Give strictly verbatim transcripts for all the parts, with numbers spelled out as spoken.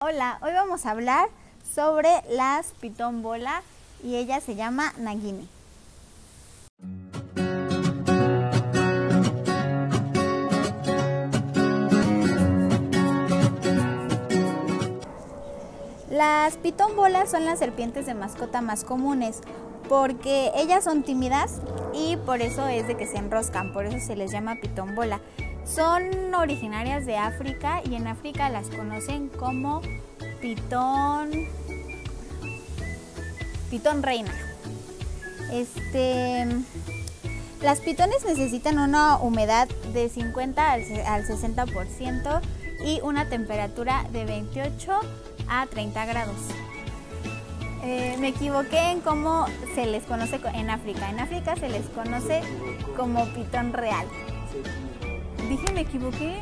Hola, hoy vamos a hablar sobre las pitón bola y ella se llama Nagini. Las pitón bolas son las serpientes de mascota más comunes porque ellas son tímidas y por eso es de que se enroscan, por eso se les llama pitón bola. Son originarias de África y en África las conocen como pitón, pitón reina. Este, las pitones necesitan una humedad de cincuenta al sesenta por ciento y una temperatura de veintiocho a treinta grados. Eh, me equivoqué en cómo se les conoce en África. En África se les conoce como pitón real. Dije, me equivoqué.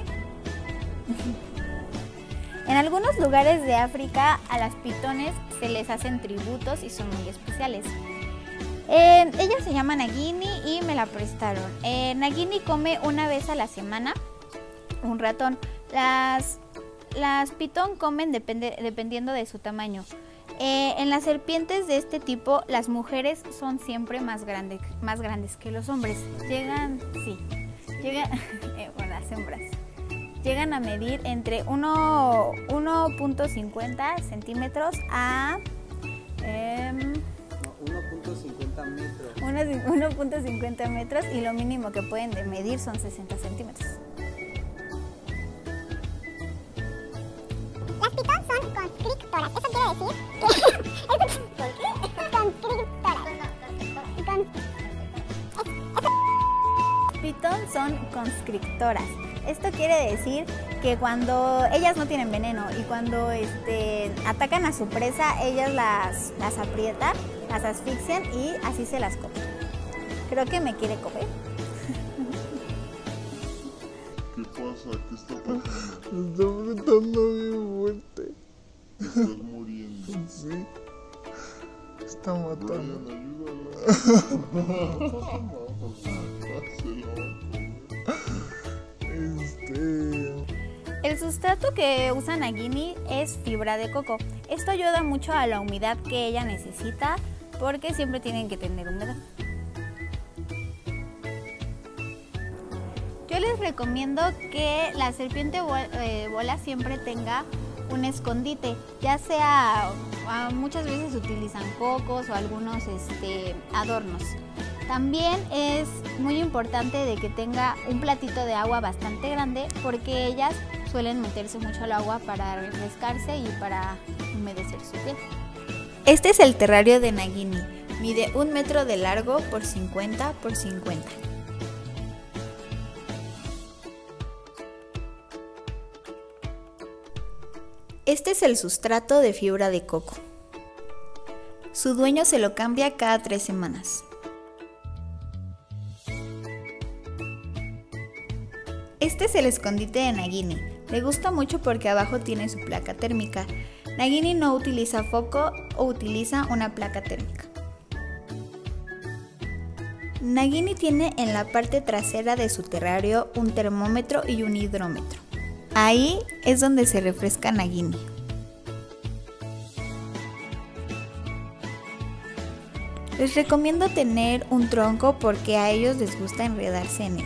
En algunos lugares de África a las pitones se les hacen tributos y son muy especiales. Eh, ella se llama Nagini y me la prestaron. Eh, Nagini come una vez a la semana un ratón. Las, las pitón comen depende, dependiendo de su tamaño. Eh, en las serpientes de este tipo, las mujeres son siempre más grandes, más grandes que los hombres. Llegan, sí, llegan, eh, bueno, las hembras. Llegan a medir entre uno punto cincuenta centímetros a eh, uno punto cincuenta metros. uno punto cincuenta metros y lo mínimo que pueden de medir son sesenta centímetros. Las pitón son constrictoras. ¿Eso quiere decir? Constrictoras. Pitón son constrictoras. Esto quiere decir que cuando ellas no tienen veneno y cuando este, atacan a su presa, ellas las, las aprietan, las asfixian y así se las comen. Creo que me quiere comer. ¿Qué pasa? ¿Qué está pasando? Está apretando bien fuerte. Estás muriendo. Sí. Está matando. Brian, ayúdala. Este... El sustrato que usa Nagini es fibra de coco. Esto ayuda mucho a la humedad que ella necesita porque siempre tienen que tener humedad. Yo les recomiendo que la serpiente bola siempre tenga un escondite, ya sea, muchas veces utilizan cocos o algunos este, adornos. También es muy importante de que tenga un platito de agua bastante grande porque ellas suelen meterse mucho al agua para refrescarse y para humedecer su piel. Este es el terrario de Nagini, mide un metro de largo por cincuenta por cincuenta. Este es el sustrato de fibra de coco. Su dueño se lo cambia cada tres semanas. Este es el escondite de Nagini. Le gusta mucho porque abajo tiene su placa térmica. Nagini no utiliza foco o utiliza una placa térmica. Nagini tiene en la parte trasera de su terrario un termómetro y un hidrómetro. Ahí es donde se refresca Nagini. Les recomiendo tener un tronco porque a ellos les gusta enredarse en él.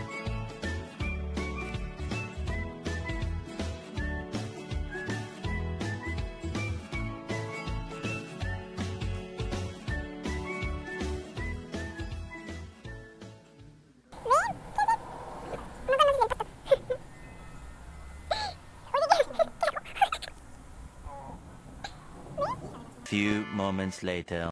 Few moments later.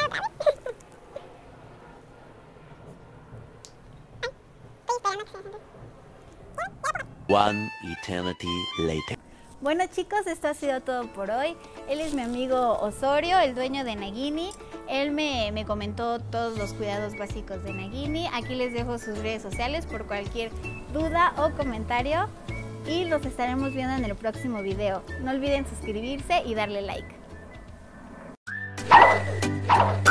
One eternity later. Bueno chicos, esto ha sido todo por hoy. Él es mi amigo Osorio, el dueño de Nagini. Él me, me comentó todos los cuidados básicos de Nagini. Aquí les dejo sus redes sociales por cualquier duda o comentario. Y los estaremos viendo en el próximo video. No olviden suscribirse y darle like.